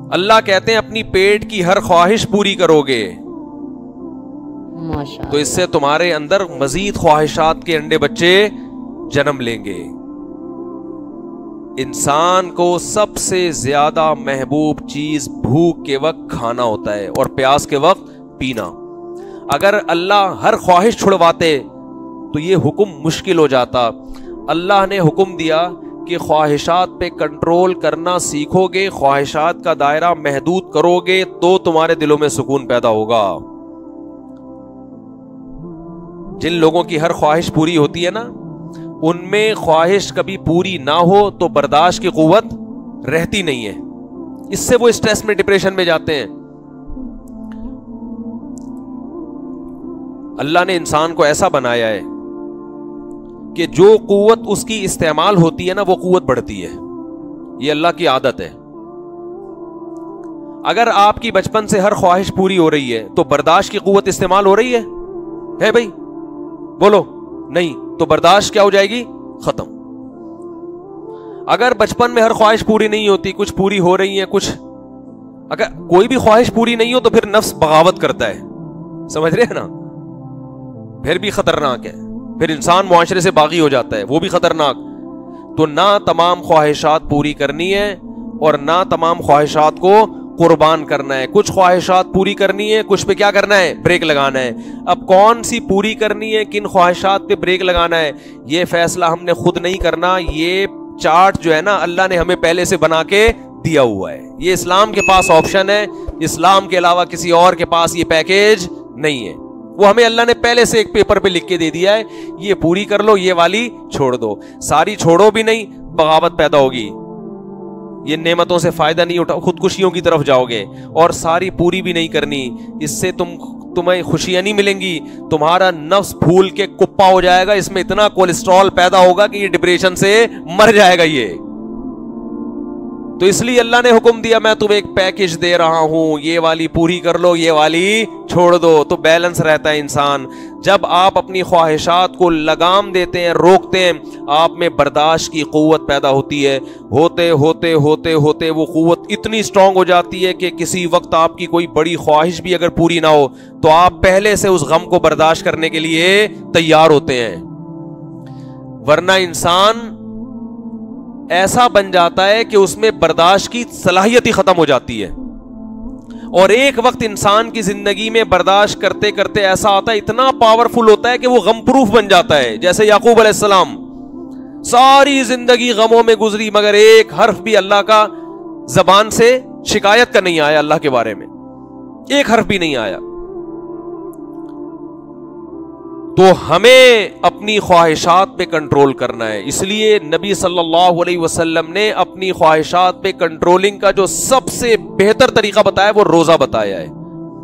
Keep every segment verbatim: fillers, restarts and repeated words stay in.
اللہ کہتے ہیں اپنی پیٹ کی ہر خواہش پوری کرو گے تو اس سے تمہارے اندر مزید خواہشات کے انڈے بچے جنم لیں گے. انسان کو سب سے زیادہ محبوب چیز بھوک کے وقت کھانا ہوتا ہے اور پیاس کے وقت پینا. اگر اللہ ہر خواہش چھڑواتے تو یہ حکم مشکل ہو جاتا. اللہ نے حکم دیا کہ خواہشات پہ کنٹرول کرنا سیکھو گے, خواہشات کا دائرہ محدود کرو گے تو تمہارے دلوں میں سکون پیدا ہوگا. جن لوگوں کی ہر خواہش پوری ہوتی ہے نا, ان میں خواہش کبھی پوری نہ ہو تو برداشت کی قوت رہتی نہیں ہے, اس سے وہ اسٹریس میں ڈپریشن میں جاتے ہیں. اللہ نے انسان کو ایسا بنایا ہے کہ جو قوت اس کی استعمال ہوتی ہے نا وہ قوت بڑھتی ہے, یہ اللہ کی عادت ہے. اگر آپ کی بچپن سے ہر خواہش پوری ہو رہی ہے تو برداشت کی قوت استعمال ہو رہی ہے ہے بھائی بولو نہیں, تو برداشت کیا ہو جائے گی, ختم. اگر بچپن میں ہر خواہش پوری نہیں ہوتی, کچھ پوری ہو رہی ہیں کچھ, اگر کوئی بھی خواہش پوری نہیں ہو تو پھر نفس بغاوت کرتا ہے, سمجھ رہے ہیں نا, پھر بھی خطرناک ہے. پھر انسان معاشرے سے باغی ہو جاتا ہے, وہ بھی خطرناک. تو نہ تمام خواہشات پوری کرنی ہے اور نہ تمام خواہشات کو قربان کرنا ہے. کچھ خواہشات پوری کرنی ہے, کچھ پہ کیا کرنا ہے, بریک لگانا ہے. اب کون سی پوری کرنی ہے, کن خواہشات پہ بریک لگانا ہے, یہ فیصلہ ہم نے خود نہیں کرنا. یہ چارٹ جو ہے نا اللہ نے ہمیں پہلے سے بنا کے دیا ہوا ہے. یہ اسلام کے پاس آپشن ہے, اسلام کے علاوہ کسی اور کے پاس یہ پیکیج نہیں ہے. وہ ہمیں اللہ نے پہلے سے ایک پیپر پہ لکھ کے دے دیا ہے, یہ پوری کر لو, یہ والی چھوڑ دو. ساری چھوڑو بھی نہیں, بغاوت پیدا ہوگی, یہ نعمتوں سے فائدہ نہیں اٹھا, خودکشیوں کی طرف جاؤ گے. اور ساری پوری بھی نہیں کرنی, اس سے تم تمہیں خوشیاں نہیں ملیں گی, تمہارا نفس پھول کے کپا ہو جائے گا, اس میں اتنا کولیسٹرول پیدا ہوگا کہ یہ ڈپریشن سے مر جائے گا. یہ تو اس لیے اللہ نے حکم دیا میں تمہیں ایک پیکج دے رہا ہوں, یہ والی پوری کر لو, یہ والی چھوڑ دو, تو بیلنس رہتا ہے انسان. جب آپ اپنی خواہشات کو لگام دیتے ہیں, روکتے ہیں, آپ میں برداشت کی قوت پیدا ہوتی ہے. ہوتے ہوتے ہوتے ہوتے وہ قوت اتنی اسٹرانگ ہو جاتی ہے کہ کسی وقت آپ کی کوئی بڑی خواہش بھی اگر پوری نہ ہو تو آپ پہلے سے اس غم کو برداشت کرنے کے لیے تیار ہوتے ہیں. ورنہ انسان ایسا بن جاتا ہے کہ اس میں برداشت کی صلاحیت ہی ختم ہو جاتی ہے. اور ایک وقت انسان کی زندگی میں برداشت کرتے کرتے ایسا آتا ہے, اتنا پاورفل ہوتا ہے کہ وہ غم پروف بن جاتا ہے. جیسے یعقوب علیہ السلام, ساری زندگی غموں میں گزری مگر ایک حرف بھی اللہ کا زبان سے شکایت کا نہیں آیا, اللہ کے بارے میں ایک حرف بھی نہیں آیا. تو ہمیں اپنی خواہشات پہ کنٹرول کرنا ہے. اس لیے نبی صلی اللہ علیہ وسلم نے اپنی خواہشات پہ کنٹرولنگ کا جو سب سے بہتر طریقہ بتایا وہ روزہ بتایا ہے.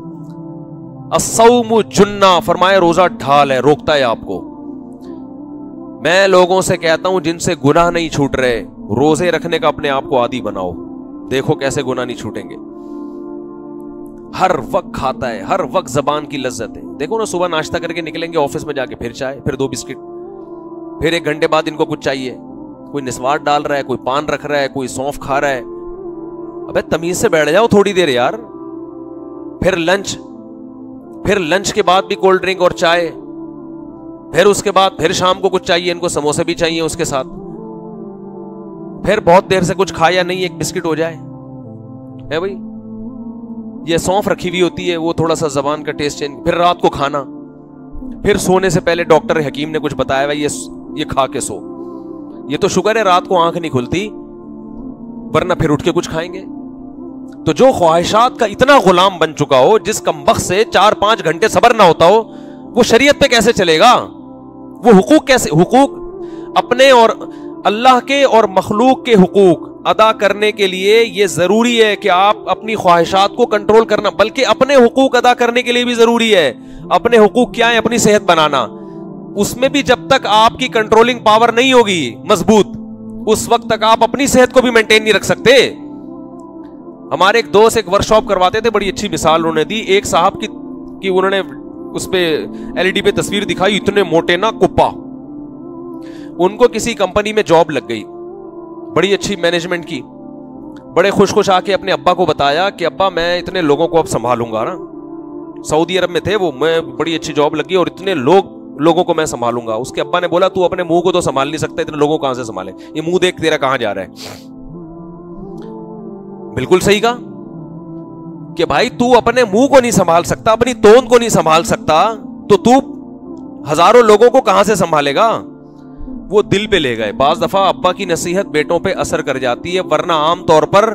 الصوم جنہ, فرمایا روزہ ڈھال ہے, روکتا ہے آپ کو. میں لوگوں سے کہتا ہوں جن سے گناہ نہیں چھوٹ رہے, روزے رکھنے کا اپنے آپ کو عادی بناؤ, دیکھو کیسے گناہ نہیں چھوٹیں گے. ہر وقت کھاتا ہے, ہر وقت زبان کی لذت ہے. دیکھو نا, صبح ناشتہ کر کے نکلیں گے آفس میں جا کے, پھر چائے, پھر دو بسکٹ, پھر ایک گھنٹے بعد ان کو کچھ چاہیے. کوئی نسوار ڈال رہا ہے, کوئی پان رکھ رہا ہے, کوئی سونف کھا رہا ہے. ابے تمیز سے بیٹھ جاؤ تھوڑی دیر یار. پھر لنچ, پھر لنچ کے بعد بھی کولڈ ڈرنک اور چائے, پھر اس کے بعد پھر شام کو کچھ چاہیے, ان کو سموسے بھی چاہیے اس کے ساتھ. پھر بہت دیر سے کچھ کھایا نہیں, ایک بسکٹ ہو جائے ہے بھائی. یہ سونف رکھی ہوئی ہوتی ہے, وہ تھوڑا سا زبان کا ٹیسٹ چینج. پھر رات کو کھانا, پھر سونے سے پہلے ڈاکٹر حکیم نے کچھ بتایا ہے, یہ یہ کھا کے سو. یہ تو شکر ہے رات کو آنکھ نہیں کھلتی, ورنہ پھر اٹھ کے کچھ کھائیں گے. تو جو خواہشات کا اتنا غلام بن چکا ہو, جس کم وقت سے چار پانچ گھنٹے صبر نہ ہوتا ہو, وہ شریعت پہ کیسے چلے گا؟ وہ حقوق کیسے, حقوق اپنے اور اللہ کے اور مخلوق کے حقوق ادا کرنے کے لیے یہ ضروری ہے کہ آپ اپنی خواہشات کو کنٹرول کرنا, بلکہ اپنے حقوق ادا کرنے کے لیے بھی ضروری ہے. اپنے حقوق کیا ہے؟ اپنی صحت بنانا. اس میں بھی جب تک آپ کی کنٹرولنگ پاور نہیں ہوگی مضبوط, اس وقت تک آپ اپنی صحت کو بھی مینٹین نہیں رکھ سکتے. ہمارے ایک دوست ایک ورک شاپ کرواتے تھے, بڑی اچھی مثال انہوں نے دی. ایک صاحب کی کی انہوں نے اس پہ ایل ای ڈی پہ تصویر دکھائی, اتنے موٹے نا کپا. ان کو کسی کمپنی میں جاب لگ گئی, بڑی اچھی مینجمنٹ کی. بڑے خوش خوش آ کے اپنے ابا کو بتایا کہ ابا میں اتنے لوگوں کو اب سنبھالوں گا نا. سعودی عرب میں تھے وہ, میں بڑی اچھی جاب لگی اور اتنے لوگ لوگوں کو میں سنبھالوں گا. اس کے ابا نے بولا تو اپنے منہ کو تو سنبھال نہیں سکتا, اتنے لوگوں کو کہاں سے سنبھالے, یہ منہ دیکھ تیرا کہاں جا رہا ہے. بالکل صحیح کہا کہ بھائی تو اپنے منہ کو نہیں سنبھال سکتا, اپنی توند کو نہیں سنبھال سکتا, تو تو ہزاروں لوگوں کو کہاں سے سنبھالے گا. وہ دل پہ لے گئے. بعض دفعہ ابا کی نصیحت بیٹوں پہ اثر کر جاتی ہے, ورنہ عام طور پر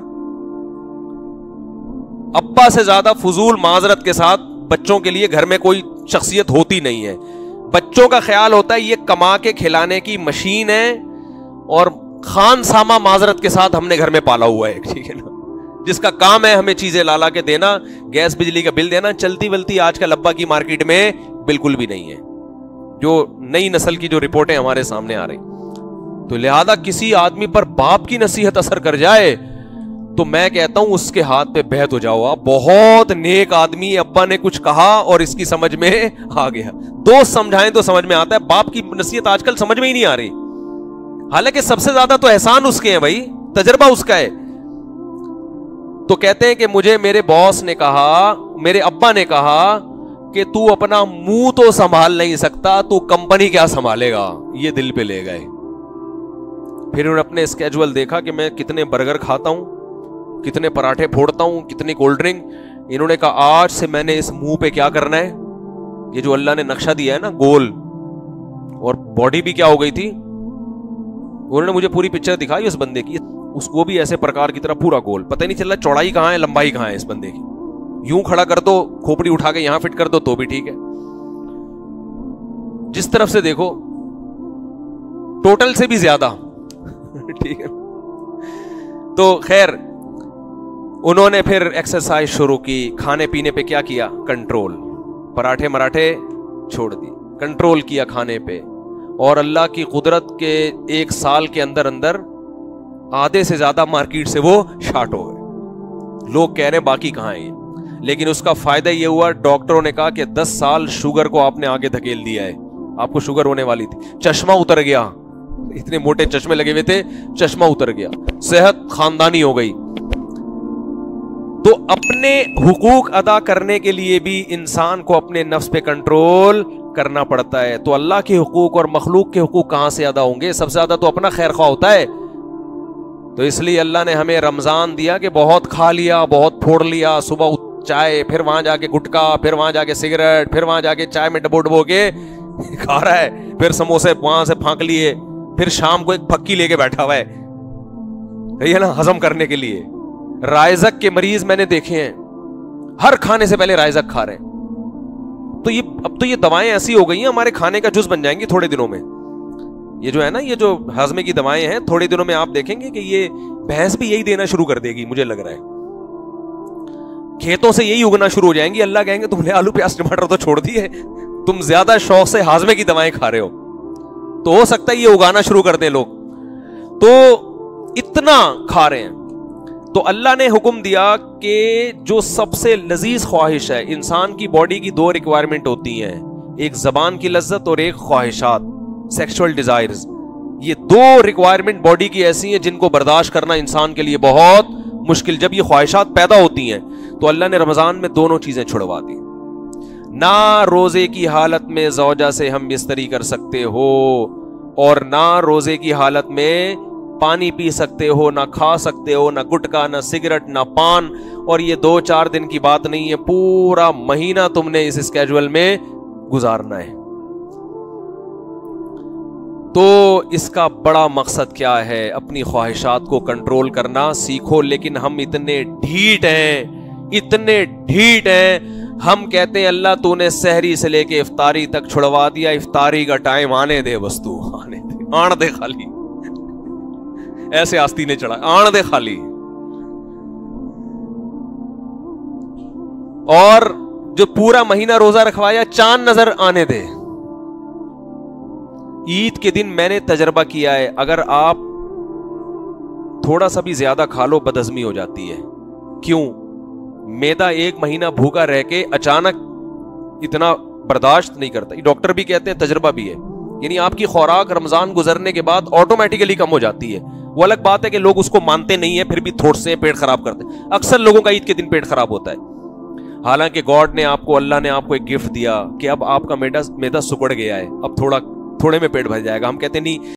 ابا سے زیادہ فضول معذرت کے ساتھ بچوں کے لیے گھر میں کوئی شخصیت ہوتی نہیں ہے. بچوں کا خیال ہوتا ہے یہ کما کے کھلانے کی مشین ہے اور خان سامہ معذرت کے ساتھ ہم نے گھر میں پالا ہوا ہے, ٹھیک ہے نا, جس کا کام ہے ہمیں چیزیں لالا کے دینا, گیس بجلی کا بل دینا. چلتی ولتی آج کل ابا کی مارکیٹ میں بالکل بھی نہیں ہے, جو نئی نسل کی جو رپورٹیں ہمارے سامنے آ رہی. تو لہذا کسی آدمی پر باپ کی نصیحت اثر کر جائے تو میں کہتا ہوں اس کے ہاتھ پہ بیعت ہو جاؤ. آپ بہت نیک آدمی, ابا نے کچھ کہا اور اس کی سمجھ میں آ گیا. دوست سمجھائیں تو سمجھ میں آتا ہے, باپ کی نصیحت آج کل سمجھ میں ہی نہیں آ رہی. حالانکہ سب سے زیادہ تو احسان اس کے ہیں بھائی, تجربہ اس کا ہے. تو کہتے ہیں کہ مجھے میرے باس نے کہا, میرے ابا نے کہا کہ تو اپنا منہ تو سنبھال نہیں سکتا, تو کمپنی کیا سنبھالے گا. یہ دل پہ لے گئے. پھر انہوں نے اپنے اسکیجول دیکھا کہ میں کتنے برگر کھاتا ہوں, کتنے پراٹھے پھوڑتا ہوں, کتنی کولڈ ڈرنک. انہوں نے کہا آج سے میں نے اس منہ پہ کیا کرنا ہے, یہ جو اللہ نے نقشہ دیا ہے نا گول, اور باڈی بھی کیا ہو گئی تھی, انہوں نے مجھے پوری پکچر دکھائی اس بندے کی, اس کو بھی ایسے پرکار کی طرح پورا گول, پتہ نہیں چل رہا چوڑائی کہاں ہے لمبائی کہاں ہے اس بندے کی. یوں کھڑا کر دو, کھوپڑی اٹھا کے یہاں فٹ کر دو تو بھی ٹھیک ہے, جس طرف سے دیکھو ٹوٹل سے بھی زیادہ ٹھیک ہے. تو خیر انہوں نے پھر ایکسرسائز شروع کی, کھانے پینے پہ کیا کیا, کنٹرول, پراٹھے مراٹھے چھوڑ دی, کنٹرول کیا کھانے پہ, اور اللہ کی قدرت کے ایک سال کے اندر اندر آدھے سے زیادہ مارکیٹ سے وہ شارٹ ہو گئے. لوگ کہہ رہے ہیں باقی کہاں ہیں, لیکن اس کا فائدہ یہ ہوا ڈاکٹروں نے کہا کہ دس سال شوگر کو آپ نے آگے دھکیل دیا ہے, آپ کو شوگر ہونے والی تھی, چشمہ اتر گیا, اتنے موٹے چشمے لگے ہوئے تھے, چشمہ اتر گیا, صحت خاندانی ہو گئی. تو اپنے حقوق ادا کرنے کے لیے بھی انسان کو اپنے نفس پہ کنٹرول کرنا پڑتا ہے. تو اللہ کے حقوق اور مخلوق کے حقوق کہاں سے ادا ہوں گے, سب سے زیادہ تو اپنا خیر خواہ ہوتا ہے. تو اس لیے اللہ نے ہمیں رمضان دیا کہ بہت کھا لیا, بہت پھوڑ لیا, صبح چائے, پھر وہاں جا کے گٹکا, پھر وہاں جا کے سگریٹ, پھر وہاں جا کے چائے میں ڈبو ڈبو کے کھا رہا ہے, پھر سموسے وہاں سے پھانک لیے, پھر شام کو ایک پھکی لے کے بیٹھا ہوا ہے, صحیح ہے نا, ہضم کرنے کے لیے. رائزک کے مریض میں نے دیکھے ہیں, ہر کھانے سے پہلے رائزک کھا رہے ہیں. تو یہ اب تو یہ دوائیں ایسی ہو گئی ہیں ہمارے کھانے کا جز بن جائیں گی تھوڑے دنوں میں. یہ جو ہے نا, یہ جو ہاضمے کی دوائیں ہیں, تھوڑے دنوں میں آپ دیکھیں گے کہ یہ بھینس بھی یہی دینا شروع کر دے گی, مجھے لگ رہا ہے. کھیتوں سے یہی اگنا شروع ہو جائیں گی. اللہ کہیں گے تم نے آلو پیاز ٹماٹر تو چھوڑ دیے, تم زیادہ شوق سے ہاضمے کی دوائیں کھا رہے ہو, تو ہو سکتا ہے یہ اگانا شروع کر دیں لوگ. تو اتنا کھا رہے ہیں. تو اللہ نے حکم دیا کہ جو سب سے لذیذ خواہش ہے, انسان کی باڈی کی دو ریکوائرمنٹ ہوتی ہیں, ایک زبان کی لذت اور ایک خواہشات, سیکسول ڈیزائرز. یہ دو ریکوائرمنٹ باڈی کی ایسی ہیں جن کو برداشت کرنا انسان کے لیے بہت مشکل. جب یہ خواہشات پیدا ہوتی ہیں تو اللہ نے رمضان میں دونوں چیزیں چھڑوا دی. نہ روزے کی حالت میں زوجہ سے ہم بستری کر سکتے ہو, اور نہ روزے کی حالت میں پانی پی سکتے ہو, نہ کھا سکتے ہو, نہ گٹکا, نہ سگریٹ, نہ پان. اور یہ دو چار دن کی بات نہیں ہے, پورا مہینہ تم نے اس اسکیجول میں گزارنا ہے. تو اس کا بڑا مقصد کیا ہے, اپنی خواہشات کو کنٹرول کرنا سیکھو. لیکن ہم اتنے ڈھیٹ ہیں, اتنے ڈھیٹ ہیں, ہم کہتے ہیں اللہ تو نے سحری سے لے کے افطاری تک چھڑوا دیا, افطاری کا ٹائم آنے دے, بس تو آنے دے, آن دے خالی, ایسے آستی نے چڑھا, آن دے خالی. اور جو پورا مہینہ روزہ رکھوایا, چاند نظر آنے دے. عید کے دن میں نے تجربہ کیا ہے, اگر آپ تھوڑا سا بھی زیادہ کھا لو بدہضمی ہو جاتی ہے. کیوں؟ میدا ایک مہینہ بھوکا رہ کے اچانک اتنا برداشت نہیں کرتا. یہ ڈاکٹر بھی کہتے ہیں, تجربہ بھی ہے. یعنی آپ کی خوراک رمضان گزرنے کے بعد آٹومیٹیکلی کم ہو جاتی ہے, وہ الگ بات ہے کہ لوگ اس کو مانتے نہیں ہیں پھر بھی تھوڑ سے پیٹ خراب کرتے ہیں. اکثر لوگوں کا عید کے دن پیٹ خراب ہوتا ہے. حالانکہ گاڈ نے آپ کو, اللہ نے آپ کو ایک گفٹ دیا کہ اب آپ کا میدا میدا سکڑ گیا ہے, اب تھوڑا تھوڑے میں پیٹ بھر جائے گا. ہم کہتے نہیں